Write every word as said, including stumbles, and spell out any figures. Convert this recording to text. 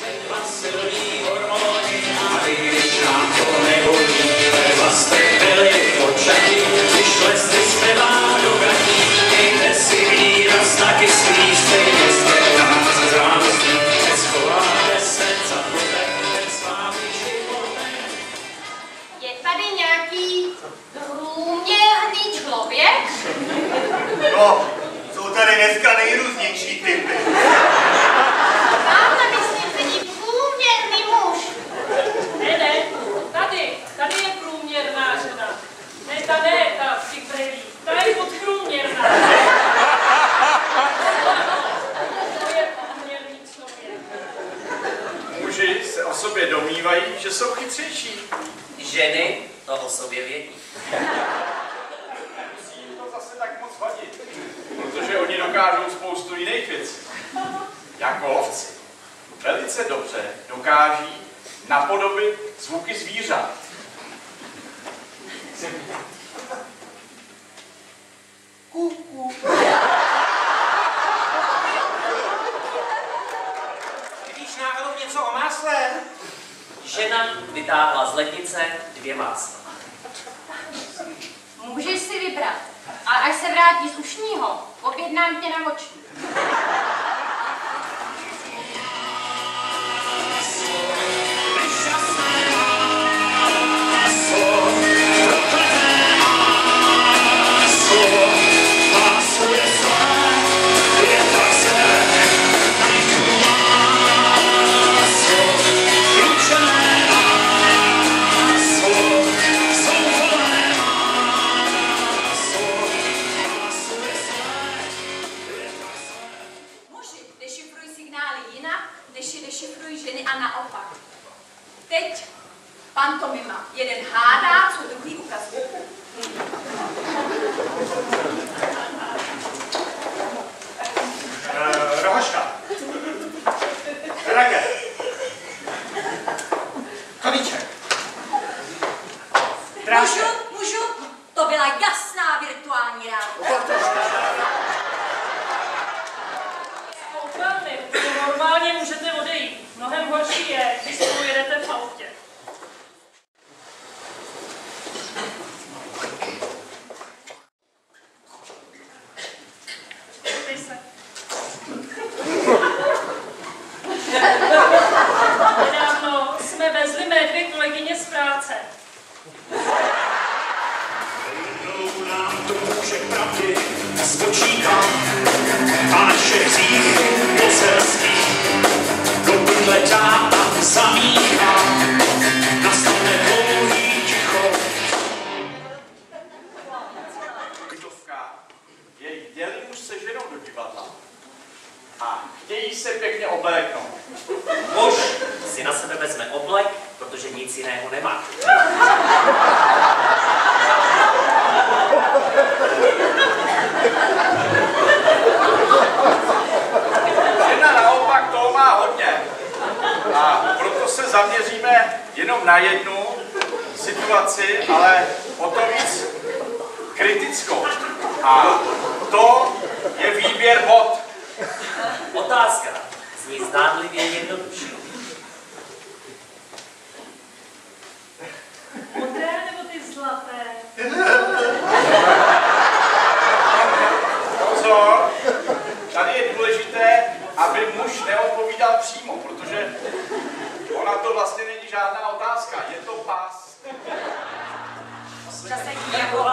No, jsou tady dneska nejrůznější typy. Tamhle myslím sedí průměrný muž. Ne, ne, tady, tady je průměrná žena. Ne, ta ne, ta z těch brejlí, ta je podprůměrná. To je průměrný člověk. Muži se o sobě domnívají, že jsou chytřejší. Ženy to o sobě vědí. Nemusí jim to zase tak moc vadit, protože oni dokážou spoustu jiných věcí. Jako lovci. Velice dobře dokáží napodobit zvuky zvířat. Kuku. Víš náhodou něco o másle? Žena vytáhla z lednice dvě másla. Můžeš si vybrat. A až se vrátí z ušního, objednám tě na oční. Teď pantomima. Jeden hádá, co druhý ukazuje. Uh, rohoška. Rage. Koníček. Můžu, můžu? To byla jasná virtuální realita. Koukám, normálně můžete odejít. Mnohem horší je, když spolu jedete v autě. Podívej se. Nedávno jsme vezli mé dvě kolegyně z práce. Jednou nám to může pravdy spočítám a naše hříchy poselství do pudle dá a zamíchá, nastane dlouhý ticho. Kdovka, její dělí muž se ženou do divadla a chtějí se pěkně obléknout. Muž si na sebe vezme oblek, protože nic jiného nemá. Žena naopak toho má hodně. A proto se zaměříme jenom na jednu situaci, ale o to víc kritickou. A to je výběr bod. Otázka zní zdánlivě jednoduše. Modré nebo ty zlaté? Pozor, tady je důležité, aby muž neodpovídal přímo, protože ona to vlastně není žádná otázka, je to pás. Zase jako